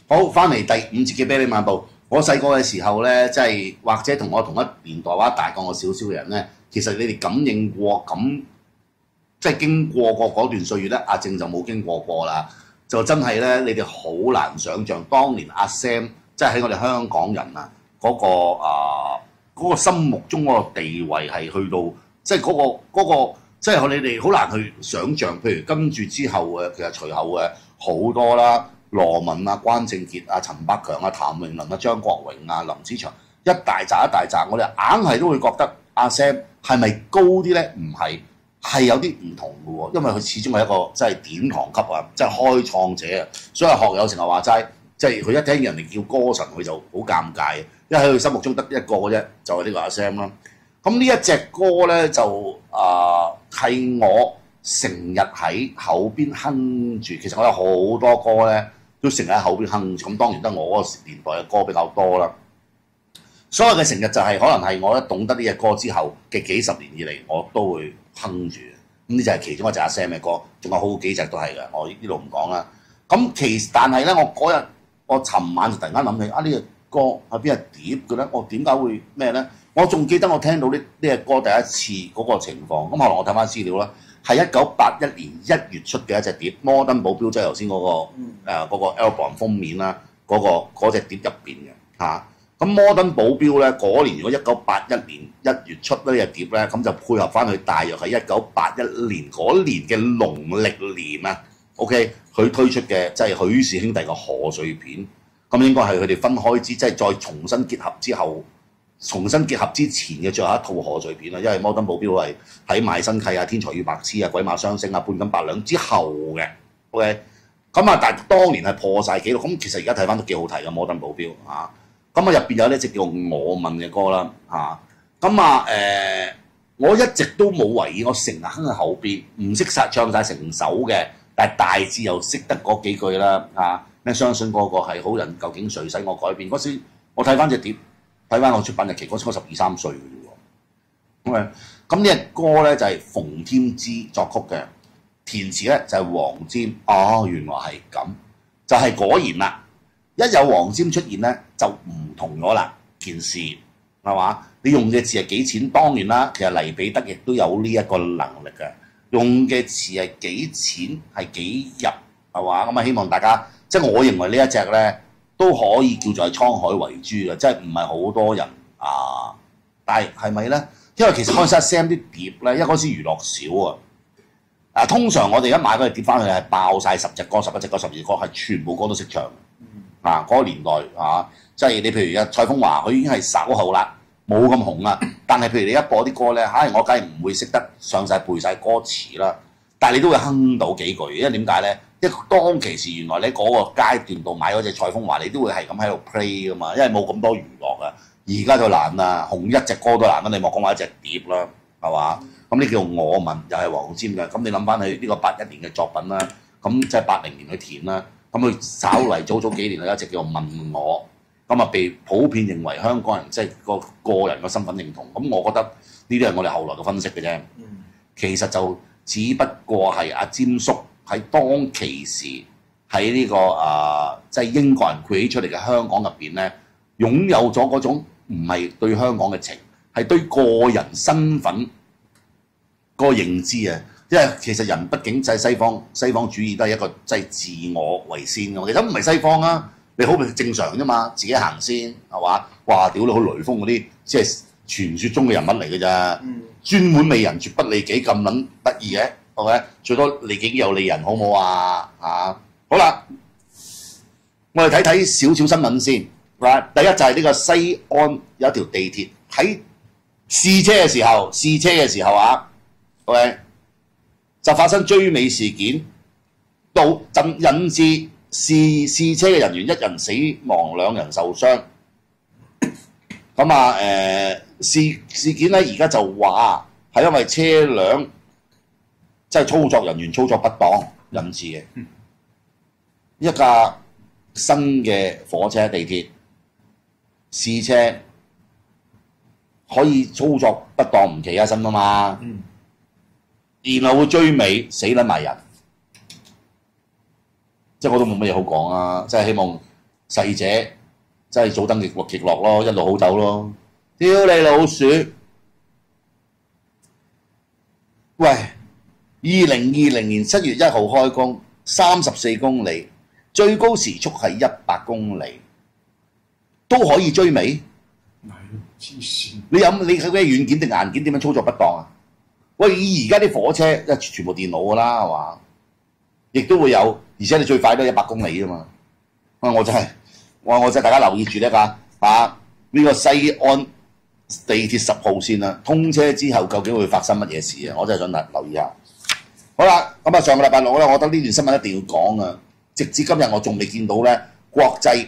好，翻嚟第5節嘅啤梨漫步。我細個嘅時候咧，即係或者同我同一年代或者大過我少少嘅人咧，其實你哋感應過咁，即係經過過嗰段歲月咧，阿正就冇經過啦。就真係咧，你哋好難想像當年阿 Sam 即係喺我哋香港人啊嗰個心目中嗰個地位係去到，即係嗰個即係你哋好難去想像。譬如跟住之後嘅，其實隨後嘅好多啦。羅文啊、關正傑啊、陳百強啊、譚詠麟啊、張國榮啊、林子祥一大紮一大紮，我哋硬係都會覺得阿 Sam 係咪高啲咧？唔係，係有啲唔同嘅喎，因為佢始終係一個即係典堂級啊，即係開創者啊。所以學友成日話齋，即係佢一聽人哋叫歌神，佢就好尷尬嘅，因為喺佢心目中得一個嘅啫，就係呢個阿 Sam 啦。咁呢一隻歌咧就係我成日喺後邊哼住，其實我有好多歌咧。都成日喺後邊哼，咁當然得我嗰個年代嘅歌比較多啦。所謂嘅成日就係可能係我一懂得呢隻歌之後嘅幾十年以嚟，我都會哼住。咁呢就係其中一隻阿 Sam 嘅歌，仲有好幾隻都係嘅。我呢度唔講啦。咁但係咧，我尋晚就突然間諗起呢隻歌係邊隻碟嘅咧？我點解會咩咧？我仲記得我聽到呢隻歌第一次嗰個情況。咁後來我睇翻資料啦。係1981年1月出嘅一隻碟，摩登保鏢即係頭先嗰個 album 封面啦，嗰隻碟入邊嘅嚇。咁摩登保鏢咧嗰年，如果1981年1月出呢隻碟咧，咁就配合翻佢大約係1981年嗰年嘅農曆年啊。OK， 佢推出嘅即係許氏兄弟嘅賀歲片，咁應該係佢哋分開即係再重新結合之後。重新結合之前嘅最後一套賀歲片啦，因為摩登保鏢係喺賣身契啊、天才與白痴啊、鬼馬雙星啊、半斤八兩之後嘅 ，OK， 咁但係當年係破晒紀錄，咁其實而家睇翻都幾好睇嘅摩登保鏢嚇，咁入邊有呢隻叫我問嘅歌啦我一直都冇為意，我成日哼喺後邊，唔識唱晒成首嘅，但係大致又識得嗰幾句啦咩相信嗰個係好人，究竟誰使我改變？嗰時我睇翻隻碟。睇翻我出版日期嗰時，我12、13歲嘅啫喎。咁呢隻歌咧就係馮添枝作曲嘅，填詞咧就係黃霑。哦，原來係咁，就係果然啦。一有黃霑出現咧，就唔同咗啦件事，係嘛？你用嘅字係幾錢？當然啦，其實黎彼得亦都有呢一個能力嘅，用嘅詞係幾錢係幾入，係嘛？咁希望大家即係我認為呢一隻咧。都可以叫做係滄海遺珠嘅，即係唔係好多人但係咪咧？因為其實嗰陣時阿 Sam 啲碟咧，因為嗰陣時娛樂少通常我哋一買嗰隻碟翻去係爆晒10隻歌、11隻歌、12隻歌，係全部歌都識唱嗰個年代即係你譬如蔡楓華，佢已經係稍後啦，冇咁紅啦。但係譬如你一播啲歌咧，我梗係唔會識得上晒背晒歌詞啦，但係你都會哼到幾句，因為點解咧？因為當其時原來你嗰個階段度買嗰隻蔡楓華，你都會係咁喺度 play 噶嘛，因為冇咁多娛樂啊。而家就難啦，紅一隻歌都難啦，你莫講話一隻碟啦，係嘛？咁呢叫我問，又係黃霑嘅。咁你諗翻起呢個81年嘅作品啦，咁即係80年去填啦，咁佢稍嚟早幾年有一隻叫做問我，咁被普遍認為香港人即係個人嘅身份認同。咁我覺得呢啲係我哋後來嘅分析嘅啫。其實就只不過係阿霑叔。喺當其時喺呢即係英國人崛起出嚟嘅香港入邊咧，擁有咗嗰種唔係對香港嘅情，係對個人身份個認知啊！因為其實人畢竟就係西方主義都係一個即係自我為先嘅，其實唔係西方啊，你好正常啫嘛，自己行先係嘛？哇！屌你好雷鋒嗰啲，即係傳說中嘅人物嚟嘅咋，專門利人絕不利己咁撚得意嘅。OK， 最多利己有利人，好唔好啊？好啦，我哋睇睇少少新聞先。第一就係呢個西安有一條地鐵喺試車嘅時候OK， 就發生追尾事件，引致試車嘅人員1人死亡，2人受傷。咁事件咧而家就話係因為車輛。即係操作人員操作不當引致嘅一架新嘅火車地鐵試車可以操作不當唔企起身啊嘛，然後會追尾死撚埋人，即係我都冇乜嘢好講啊！即係希望逝者真係早登極樂咯，一路好走咯。屌你老鼠！喂，2020年7月1號開工，34公里，最高時速係100公里，都可以追尾？ 係黐線！ 你佢嘅軟件定硬件點樣操作不當啊？喂，而家啲火車全部電腦㗎啦，係嘛？亦都會有，而且你最快都係100公里啫嘛。我真係大家留意住呢呢個西安地鐵10號線啊，通車之後究竟會發生乜嘢事啊？我真係想留意下。好啦，咁啊上個禮拜六咧，我覺得呢段新聞一定要講啊！直至今日我仲未見到咧國際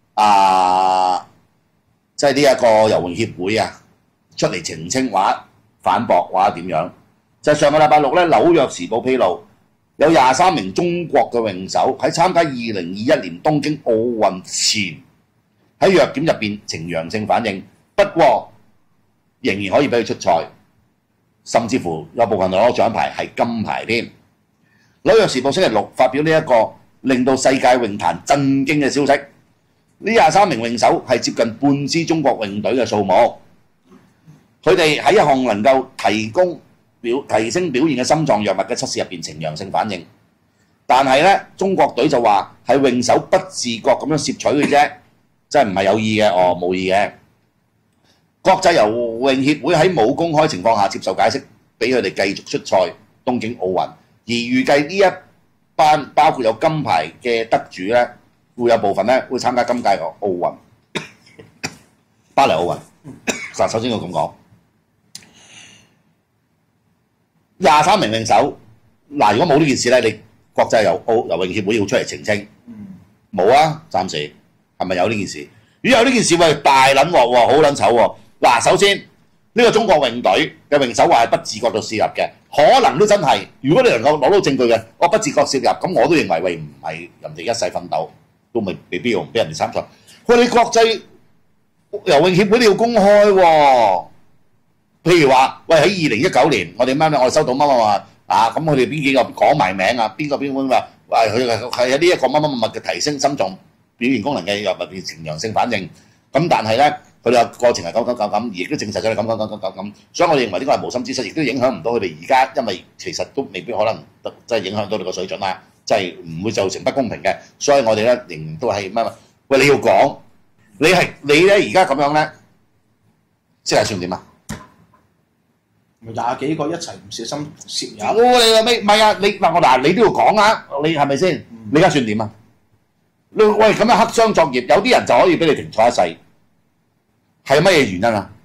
即係呢一個游泳協會啊出嚟澄清話反駁話點樣？就係上個禮拜六咧，《紐約時報》披露有23名中國嘅泳手喺參加2021年東京奧運前喺藥檢入邊呈陽性反應，不過仍然可以俾佢出賽，甚至乎有部分攞獎牌係金牌添。《紐約時報》星期六發表呢一個令到世界泳壇震驚嘅消息，呢23名泳手係接近半支中國泳隊嘅數目，佢哋喺一項能夠提升表現嘅心臟藥物嘅測試入邊呈陽性反應，但係咧中國隊就話係泳手不自覺咁樣攝取嘅啫，即係唔係有意嘅，冇意嘅。國際游泳協會喺冇公開情況下接受解釋，俾佢哋繼續出賽東京奧運，而預計呢一班包括有金牌嘅得主咧，會有部分咧會參加今屆嘅奧運，巴黎奧運。首先我咁講。23名泳手，嗱，如果冇呢件事咧，你國際游泳協會要出嚟澄清，冇啊，暫時係咪有呢件事？如果有呢件事，喂，大撚鑊喎，好撚醜喎！嗱，首先呢個中國泳隊嘅泳手話係不自覺到涉入嘅，可能都真係。如果你能夠攞到證據嘅，我不自覺涉入，咁我都認為喂唔係人哋一世奮鬥，都未必要唔俾人哋參賽。喂，你國際游泳協會你要公開喎。譬如話，喂喺2019年，我哋我哋收到乜咁佢哋邊幾個講埋名啊？邊個話，喂佢係有呢一個乜嘅提升心臟表現功能嘅藥物變成陽性反應，咁但係咧佢哋個過程係咁，亦都證實咗你咁，所以我哋認為呢個係無心之失，亦都影響唔到佢哋而家，因為其實都未必可能即係影響到你個水準啦，即係唔會造成不公平嘅，所以我哋咧仍然都係乜？喂，你要講你咧而家咁樣咧，即係算點啊？ 20幾個一齊唔小心攝入。 你個咩？唔係啊！你都要講啊！你係咪先？你而家算點啊？喂咁樣黑箱作業，有啲人就可以俾你停賽一世，係乜嘢原因啊？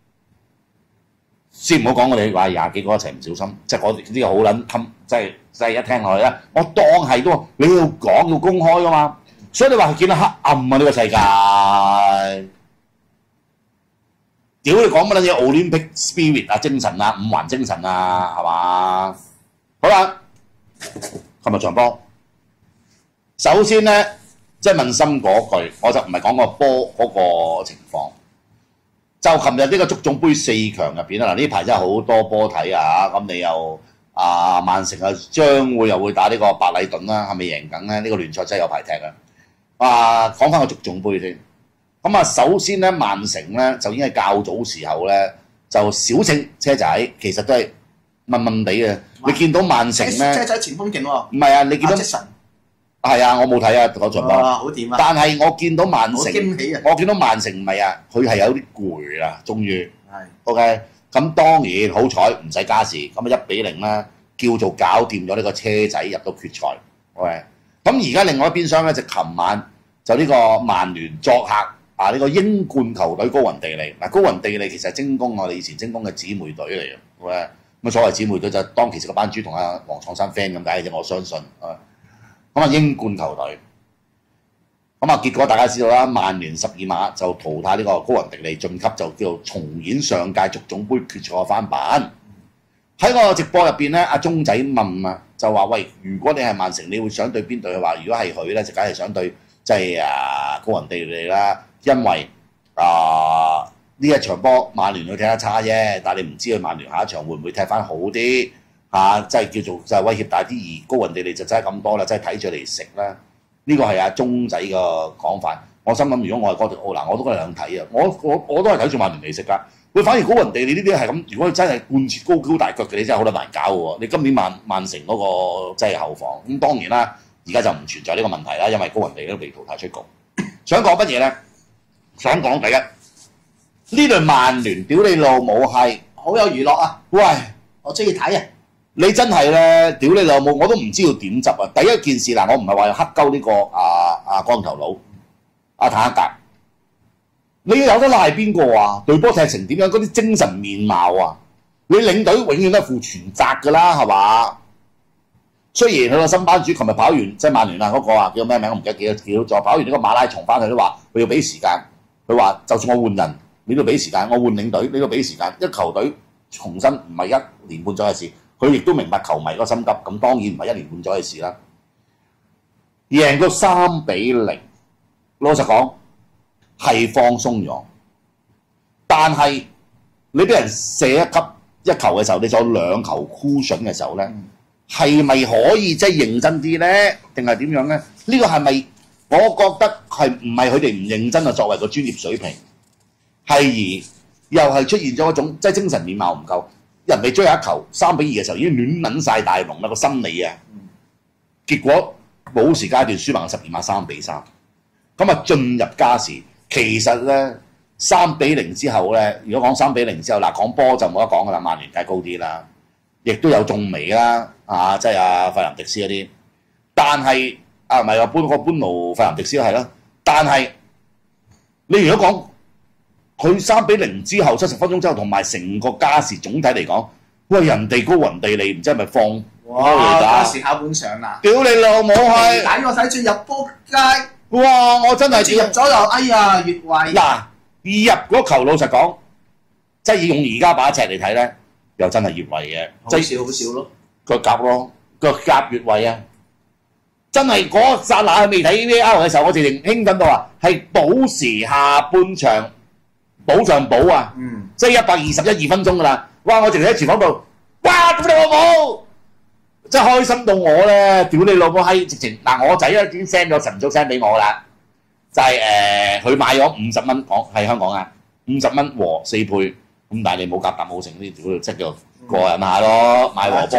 先唔好講我哋話20幾個一齊唔小心，即係我哋呢個好撚襟，即係一聽落去咧，我當係都你要講要公開噶嘛，所以你話見到黑暗啊呢個世界。屌你講乜撚嘢 Olympic spirit 啊精神啊五環精神啊係嘛？好啦，琴日場波，首先咧即係問心嗰句，我就唔係講個波嗰個情況，就琴日呢個足總杯4強入邊啊，嗱呢排真係好多波睇啊，咁你又曼城啊將會又會打呢個白禮頓啦，係咪贏緊咧？呢個聯賽真係有排踢啊！講翻個足總杯先。咁啊，首先咧，曼城咧就已經係較早時候咧就小勝車仔，其實都係悶悶地嘅。你見到曼城咧， 車仔前鋒勁喎。 唔係啊，你見到係啊，我冇睇啊嗰場波。 好掂啊！ 但係我見到曼城， 驚喜啊！ 我見到曼城唔係啊，佢係有啲攰啦，終於。 係。 OK，咁當然好彩唔使加時，咁啊1-0啦，叫做搞掂咗呢個車仔入到決賽。OK，咁而家另外一邊廂咧就琴晚就呢個曼聯作客。呢個英冠球隊高雲地利，嗱高雲地利其實係精工我哋以前精工嘅姊妹隊嚟嘅，咁所謂姊妹隊就當其時個班主同阿黃創山 friend 咁解嘅啫，我相信咁英冠球隊，咁結果大家知道啦，曼聯12碼就淘汰呢個高雲地利晉級，就叫做重演上屆足總杯決賽嘅翻版。喺個直播入邊咧，阿鐘仔問啊，就話喂，如果你係曼城，你會想對邊隊？佢話如果係佢咧，就梗係想對即係高雲地利啦。因為呢一場波曼聯佢踢得差啫，但係你唔知佢曼聯下一場會唔會踢翻好啲即係叫做就係威脅大啲。而高雲地利就真係咁多啦，真係睇住嚟食啦。呢個係阿鐘仔嘅講法。 我心諗，如果我係嗰條奧蘭，我都覺得兩睇啊！我都係睇住曼聯嚟食㗎。佢反而高雲地利呢啲係咁，如果你真係貫徹高大腳嘅，你真係好得難搞喎！你今年曼城嗰個即係後防，咁當然啦，而家就唔存在呢個問題啦，因為高雲地利都被淘汰出局。想講乜嘢咧？想講第一，呢隊曼聯屌你老母係好有娛樂啊！ 喂， 我中意睇啊！ 你真係咧，屌你老母，我都唔知要點執啊！第一件事嗱，我唔係話要黑鳩呢個光頭佬坦克格。你有得賴邊個啊？隊波踢成點樣？嗰啲精神面貌啊！你領隊永遠都係負全責㗎啦，係嘛？雖然佢個新班主琴日跑完即係曼聯啊嗰個啊叫咩名我唔記得幾多咗，跑完呢個馬拉松翻去都話佢要俾時間。佢話就算我換人，你都俾時間；我換領隊，你都俾時間。一球隊重新唔係1年半載嘅事，佢亦都明白球迷個心急，咁當然唔係1年半載嘅事啦。贏到3-0，老實講。係放鬆咗，但係你俾人射一球嘅時候，你仲有2球cushion嘅時候咧，係咪可以即係認真啲咧？定係點樣咧？呢個係咪我覺得係唔係佢哋唔認真啊？作為個專業水平，係而又係出現咗一種即係精神面貌唔夠，人哋追一球3-2嘅時候已經亂撚晒大龍啦個心理啊！結果補時階段輸埋12碼3-3，咁啊進入加時。其實咧3-0之後咧，如果講3-0之後，嗱講波就冇得講噶啦，曼聯梗係高啲啦，亦都有中楣啦，即係費蘭迪斯嗰啲。但係唔係話班奴費蘭迪斯都係啦。但係你如果講佢3-0之後70分鐘之後，同埋成個加時總體嚟講，喂人哋高雲地利唔知係咪放哇加時下半場啦！ 屌你老母係！ 睇我睇住入波街。 哇！我真係入咗又哎呀越位。 嗱，入嗰球老實講，即係用而家把尺嚟睇咧，又真係越位嘅， 即係好少咯。 腳夾咯，腳夾越位啊！真係嗰剎那未睇 VAR 嘅時候，我直情興奮到啊，係補時下半場補上補啊！即係121分鐘㗎啦！哇！我直情喺廚房度，哇！屌你老母！真係開心到我咧，屌你老母閪！直情嗱，我仔咧已經 send 咗晨早 send 俾我啦，就係佢買咗50蚊，係香港啊，50蚊和4倍，咁但係你冇夾冇成呢啲，即係叫個人下咯，買和波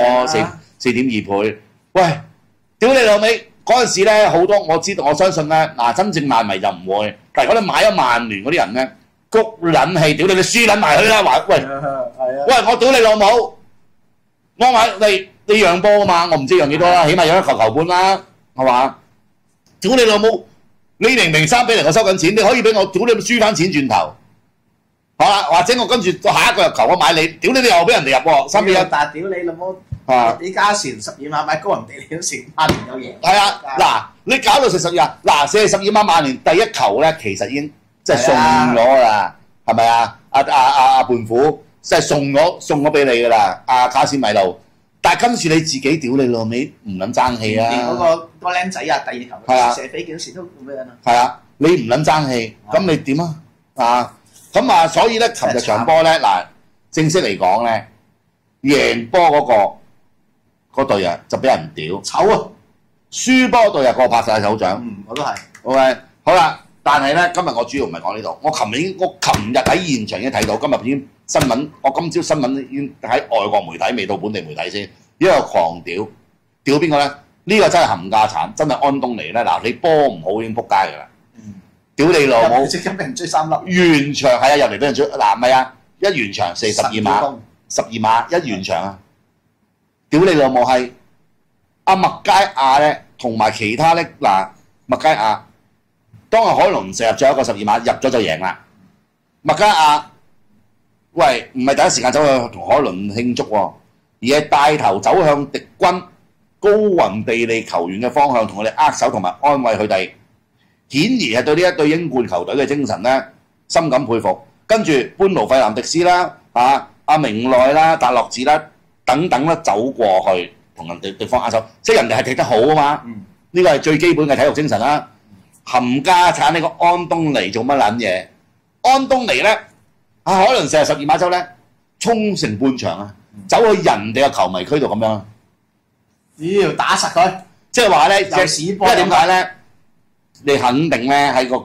4.2倍。喂，屌你老味！嗰陣時咧好多我知道，我相信咧嗱，真正曼迷就唔會，但係如果你買咗曼聯嗰啲人咧，谷撚氣，屌你輸撚埋佢啦！話喂，我屌你老母！我買你讓波啊嘛，我唔知讓幾多啦，起碼讓1球半啦，係嘛？屌你老母！你明明3-0我收緊錢，你可以俾我屌你輸翻錢轉頭，好啦，或者我跟住下一個入球我買你，屌你又俾人哋入喎3-1。 但係屌你老母！你加時12碼買高人哋你都成曼聯有贏。係啊，嗱，你搞到12碼，嗱42碼曼聯第一球咧，其實已經即係送咗啦，係咪啊？胖虎即係送咗俾你㗎啦，卡斯米路。但係跟住你自己屌你老味，唔撚爭氣啊！ 連嗰個僆仔啊，第2球射飛幾時都咁樣啊！ 係啊，你唔撚爭氣，咁你點啊？咁啊，所以咧，琴日場波咧，嗱，正式嚟講咧，贏波嗰隊啊，就俾人屌， 醜啊！ 輸波隊啊，個拍晒手掌。 我都係。 OK，好啦，但係咧，今日我主要唔係講呢度，我琴日喺現場已經睇到，今日已經新聞，我今朝新聞已經喺外國媒體，未到本地媒體先，一個狂屌邊個咧？呢個真係冚家產，真係安東尼咧。嗱，你波唔好已經撲街㗎啦。屌你老母！ 即刻俾人追3粒。 完場係啊，入嚟俾人追，嗱唔係啊，一完場42碼一完場啊！屌你老母係阿麥佳亞咧，同埋其他咧嗱，麥佳亞當日海倫射入咗一個12碼，入咗就贏啦。麥佳亞喂，唔係第一時間走去同海倫慶祝喎，而係帶頭走向敵軍高雲地利球員嘅方向，同佢哋握手同埋安慰佢哋，顯然係對呢一隊英冠球隊嘅精神咧深感佩服。跟住班奴費南迪斯啦，阿明內啦、達洛治啦等等啦，走過去同人哋對方握手，即係人哋係踢得好啊嘛。呢個係最基本嘅體育精神啦。冚家產呢個安東尼做乜撚嘢？安東尼咧，海倫射12碼之後咧，衝成半場啊，走去人哋嘅球迷區度咁樣。 妖打實佢！ 即係話咧， 有屎波。 因為點解咧？你肯定咧喺個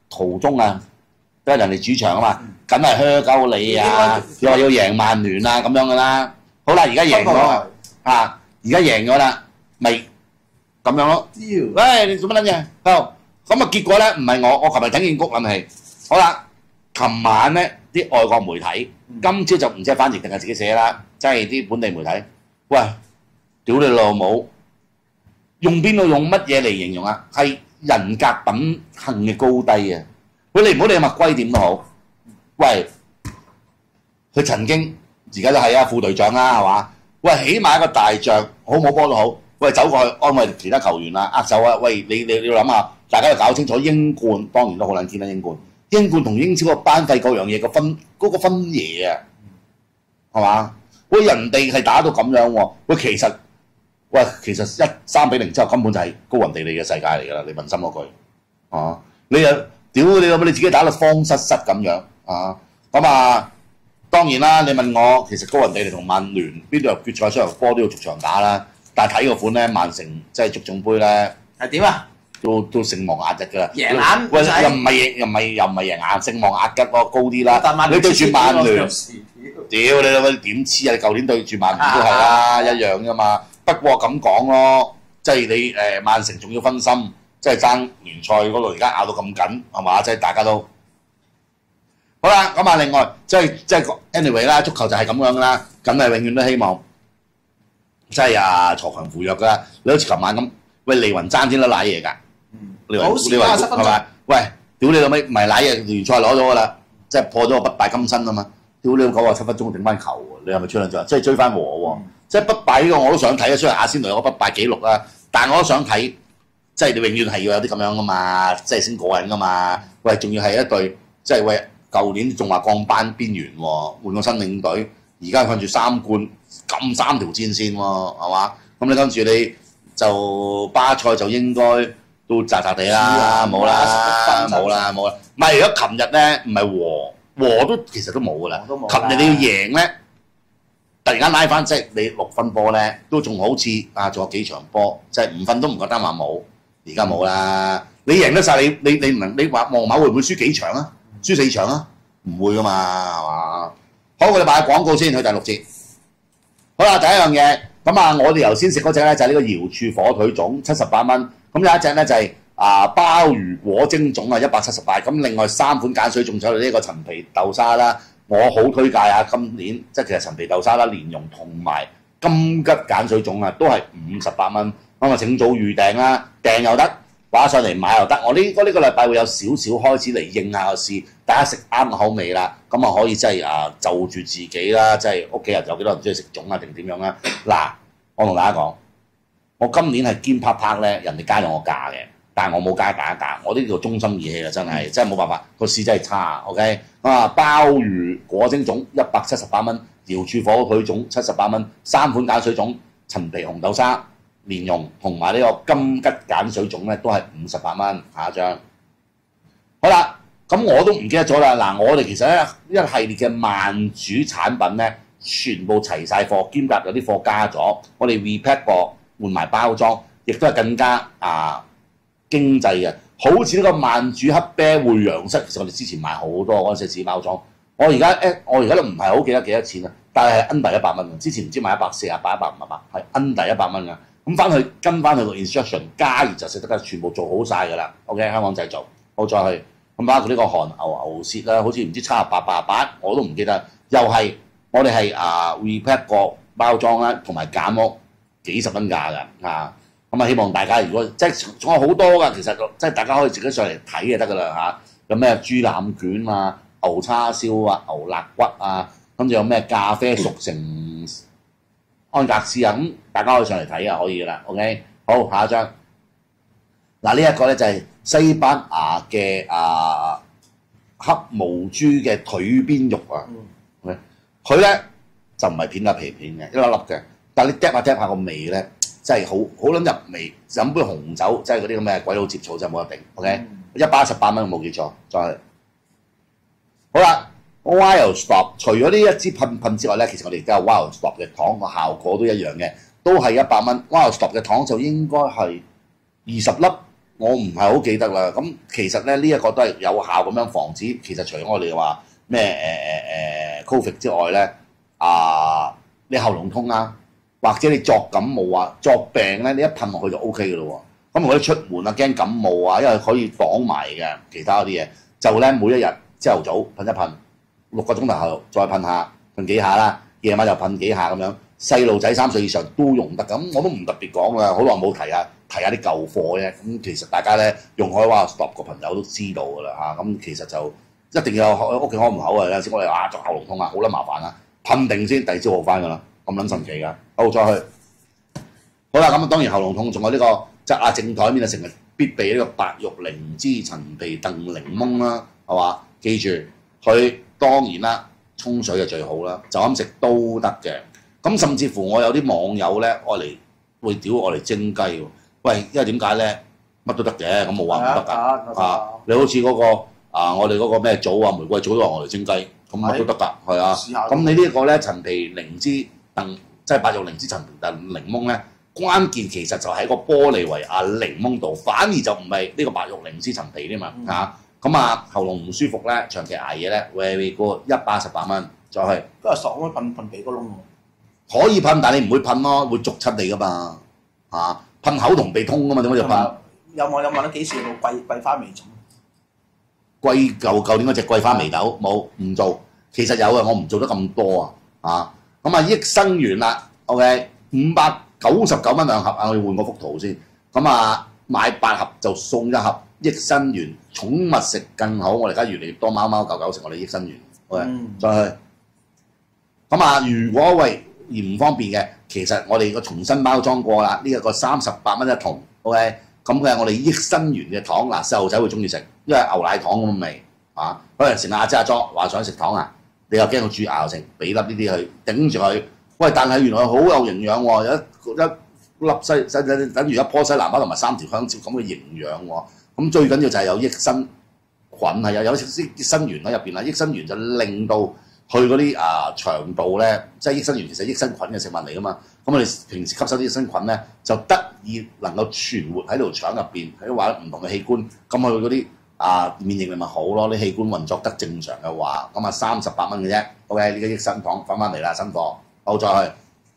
途中啊，因為人哋主場啊嘛，梗係靴鳩你啊，又話要贏曼聯啊咁樣噶啦。好啦，而家贏咗啊，而家贏咗啦，咪咁樣咯。喂，你做乜撚嘢？好，咁啊結果咧唔係我琴日睇見谷諗起。好啦，琴晚咧啲外國媒體，今朝就唔知係翻譯定係自己寫啦，即係啲本地媒體。喂，屌你老母！用邊度用乜嘢嚟形容啊？係人格品行嘅高低啊！喂，你唔好理麥龜點都好。喂，佢曾經而家都係啊副隊長啦，係嘛？喂，起碼一個大將，好冇波都好。喂，走過去安慰其他球員啦，握手啊！喂，你要諗下，大家要搞清楚英冠當然都好撚見啦，英冠同英超個班費各樣嘢個分野啊，係嘛？喂，人哋係打到咁樣喎，喂，其實3-0之後根本就係高雲地利嘅世界嚟㗎啦！你問心嗰句啊，你又屌你諗你自己打到慌失失咁樣啊？咁啊，當然啦！你問我其實高雲地利同曼聯邊度有決賽雙人波都要逐場打啦，但係睇個款咧，曼城即係足總杯咧係點啊？ 都勝望壓日㗎啦， 贏硬喂又唔係贏硬，勝望壓日高啲啦。你對住曼聯，屌你老味點黐啊！你舊年對住曼聯都係啦，一樣㗎嘛。不過咁講咯，即係你曼城仲要分心，即係爭聯賽嗰度而家咬到咁緊，係嘛？即係大家都好啦。咁啊，另外即係 anyway 啦，足球就係咁樣啦，梗係永遠都希望即係鋤強扶弱㗎。你好似琴晚咁，喂利雲爭啲都賴嘢㗎，利雲係咪？喂，屌你老味，唔係賴嘢，聯賽攞咗㗎啦，即係破咗個不敗金身啊嘛！屌你97分鐘頂翻球喎，你係咪出兩場？即係追翻和喎。即係不敗呢個我都想睇啊，雖然阿仙奴有個不敗紀錄啦，但係我都想睇，即係你永遠係要有啲咁樣噶嘛，即係先過癮噶嘛。喂，仲要係一隊，即係喂，舊年仲話降班邊緣喎，換個新領隊，而家向住3冠撳3條戰線喎，係嘛？咁你跟住你就巴塞就應該都渣渣地啦，冇啦。唔係，如果琴日咧唔係和都其實都冇噶啦，琴日你要贏咧。突然間拉翻，即係你6分波咧，都仲好似仲有幾場波，即係5分都唔覺得話冇。而家冇啦，你贏得晒，你唔能你話皇馬會唔會輸幾場啊？輸4場啊？唔會噶嘛，係嘛？好，我哋賣廣告先，去第6節。好啦，第一樣嘢咁啊，我哋頭先食嗰隻咧就係呢個瑤柱火腿粽78蚊，咁有一隻咧就係鮑魚果蒸粽178，咁另外3款鹼水粽就係呢個陳皮豆沙啦。我好推介啊！今年即係其實陳皮豆沙啦、蓮蓉同埋金桔鹼水粽啊，都係58蚊。咁啊，請早預訂啦，訂又得，話上嚟買又得。我呢個禮拜會有少少開始嚟應下個市，大家食啱口味啦，咁啊可以即係就住自己啦，即係屋企人有幾多人中意食粽啊定點樣啦？嗱，我同大家講，我今年係堅啪啪咧，人哋加咗我價嘅。但係我冇加大價，我呢度忠心義氣啊！真係冇辦法，個市真係差。OK 鮑魚果蒸粽178蚊，瑤柱火腿粽78蚊，3款鹼水粽、陳皮紅豆沙、蓮蓉同埋呢個金桔鹼水粽咧，都係58蚊。下一張好啦，咁我都唔記得咗啦。嗱，我哋其實咧一系列嘅慢煮產品咧，全部齊晒貨，兼夾有啲貨加咗，我哋 repack 過換埋包裝，亦都係更加經濟嘅，好似呢個慢煮黑啤匯陽室，其實我哋之前賣好多嗰陣時紙包裝。我而家都唔係好記得幾多錢啦，但係 under 100蚊。之前唔知賣148、158，係 under 100蚊㗎。咁翻去跟翻去個 instruction 加熱就食得㗎，全部做好晒㗎啦。OK， 香港製造，好再去咁包括呢個韓牛舌啦，好似唔知78、88，我都唔記得。又係我哋係repack 個包裝啦，同埋減咗幾十蚊價㗎咁啊，希望大家如果即係仲有好多㗎，其實即係大家可以自己上嚟睇就得㗎啦嚇。有咩豬腩卷啊、牛叉燒啊、牛肋骨啊，跟住有咩咖啡熟成安格斯啊，咁大家可以上嚟睇啊，可以㗎啦。OK， 好，下一張。嗱，呢一個咧就係西班牙嘅黑毛豬嘅腿邊肉啊。佢咧就唔係片夾皮片嘅，一粒粒嘅，但係你嗒下個味咧。真係好撚入味，飲杯紅酒，即係嗰啲咁嘅鬼佬接草真係冇得頂。OK，118蚊冇記錯，再好啦。Wild Stop 除咗呢一支噴之外咧，其實我哋而家有 Wild Stop 嘅糖，個效果都一樣嘅，都係100蚊。Wild Stop 嘅糖就應該係20粒我唔係好記得啦。咁其實咧呢一個都係有效咁樣防止。其實除咗我哋話咩Covid 之外咧，你喉嚨痛啊，或者你作感冒啊、作病咧，你一噴落去就 O K 嘅咯喎。咁如果你出門啊驚感冒啊，因為可以擋埋嘅其他嗰啲嘢，就咧每一日朝頭早噴一噴，6個鐘頭後再噴下，噴幾下啦，夜晚就噴幾下咁樣。細路仔3歲以上都用得，咁我都唔特別講啦，好耐冇提下啲舊貨啫。咁其實大家咧用海蛙 stop 個朋友都知道㗎啦嚇。咁其實就一定要屋企開門口啊！有陣時我哋作喉嚨痛啊，好撚麻煩啊，噴定先，第二朝好翻㗎啦，咁撚神奇㗎。好，再去。好啦，咁當然喉嚨痛仲有呢個側正台面啊，成日必備呢個白玉靈芝陳皮燉檸檬啦，係嘛？記住佢當然啦，沖水就最好啦，就咁食都得嘅。咁甚至乎我有啲網友咧，會屌我嚟蒸雞喎。喂，因為點解咧？乜都得嘅，咁冇話唔得㗎。你好似嗰個我哋嗰個咩棗啊、玫瑰棗都話我嚟蒸雞，咁乜都得㗎，係啊。咁你呢一個咧陳皮靈芝燉，即係白玉靈芝陳皮燉檸檬咧，關鍵其實就喺個玻利維亞檸檬度，反而就唔係呢個白玉靈芝陳皮添嘛嚇。咁喉嚨唔舒服咧，長期捱夜咧，very good， 118蚊，再去。 都係爽咯，噴鼻哥窿喎。 可以噴，但係你唔會噴咯，會逐親你噶嘛噴口同鼻通噶嘛，點解要噴？ 有網友問咗幾時到桂花眉種？ 舊年嗰隻桂花眉豆冇唔做，其實有嘅，我唔做得咁多咁益生元啦 ，OK， 599蚊2盒啊，我要換個幅圖先。買8盒就送1盒益生元，寵物食更好。我哋而家越嚟越多貓貓狗狗食我哋益生元 ，OK，再去。如果而唔方便嘅，其實我哋個重新包裝過啦，呢一個38蚊1桶 ，OK， 咁佢係我哋益生元嘅糖，細路仔會中意食，因為牛奶糖咁嘅味可能成日阿莊話想食糖啊，你又驚佢蛀牙，食俾粒呢啲去頂住佢。喂，但係原來好有營養喎，有一粒等於一棵西蘭花同埋3條香蕉咁嘅營養喎。咁最緊要就係有益生菌係有益生元喺入邊啦，益生元就令到去嗰啲腸道咧，即係益生元其實益生菌嘅食物嚟噶嘛。咁我哋平時吸收啲益生菌咧，就得以能夠存活喺條腸入邊，喺話唔同嘅器官，咁佢嗰啲免疫力咪好咯。啲器官運作得正常嘅話，咁38蚊嘅啫。OK， 呢個益生糖翻嚟啦，新貨。好，再去。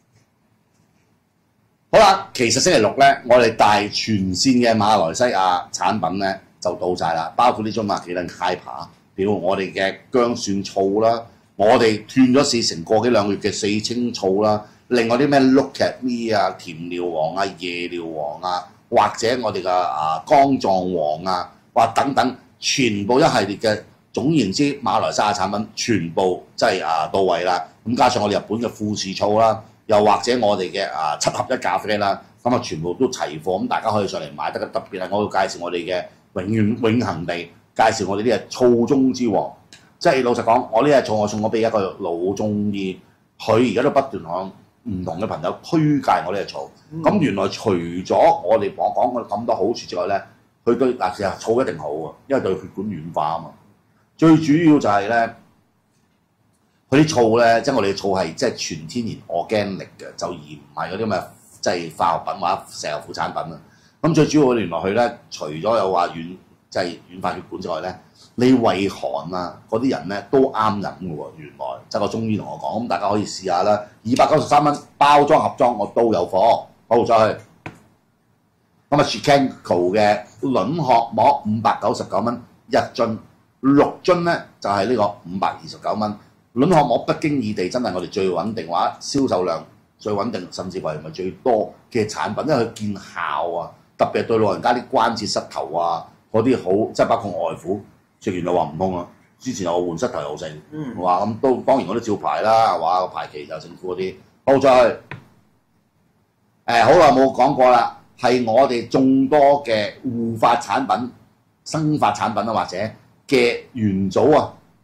好啦，其實星期6咧，我哋大全線嘅馬來西亞產品咧就到晒啦，包括呢種麥奇頓開扒，譬如我哋嘅薑蒜醋啦。我哋斷咗市成個幾兩個月嘅4青醋啦，另外啲咩 Look at Me 啊、甜料王啊、夜料王啊，或者我哋嘅肝臟王啊，或等等，全部一系列嘅總言之，馬來西亞產品全部即係到位啦。咁加上我哋日本嘅富士醋啦，又或者我哋嘅7合1咖啡啦，咁全部都齊貨，咁大家可以上嚟買得。特別係我要介紹我哋嘅永恆地介紹我哋啲係醋中之王。即係老實講，我呢隻醋我送咗俾一個老中醫，佢而家都不斷向唔同嘅朋友推介我呢隻醋。咁原來除咗我哋講咁多好處之外咧，佢對其實醋一定好啊，因為對血管軟化啊嘛。最主要就係咧，佢啲醋咧，即係我哋嘅醋係即係全天然organic嘅，就而唔係嗰啲咩即係化學品或者石油副產品啊。咁最主要原來佢咧，除咗有話即係軟化血管之外咧，你胃寒嗰啲人咧都啱飲嘅喎。原來即係個中醫同我講，咁大家可以試下啦。293蚊包裝盒裝我都有貨。好，再去。Chicanco 嘅卵殼膜599蚊1樽，6樽咧就係呢個529蚊。卵殼膜不經意地真係我哋最穩定話銷售量最穩定，甚至為咪最多嘅產品，因為佢見效啊，特別係對老人家啲關節膝頭嗰啲好，即係包括外父食完就話唔通啊！之前我換膝頭又成，話咁都當然我都照排啦，話個排期就政府嗰啲。好，再去。好耐冇講過啦，係我哋眾多嘅護髮產品、生髮產品或者嘅元祖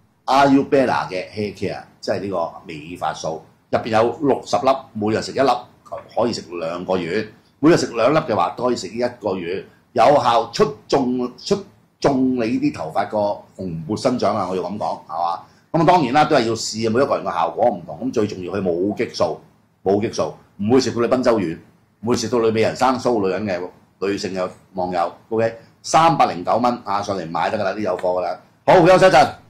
Ayurveda 嘅 Hair Care， 即係呢個美髮素，入邊有60粒，每日食1粒，可以食2個月。每日食2粒嘅話，都可以食1個月。有效促進你啲頭髮個蓬勃生長啊！我要咁講係嘛？咁當然啦，都係要試，每一個人嘅效果唔同。咁最重要佢冇激素，唔會食到你賓周丸，唔會食到你美人生鬚女人嘅女性嘅網友。OK， 309蚊啊，上嚟買得㗎啦，啲有貨㗎啦。好，休息一陣。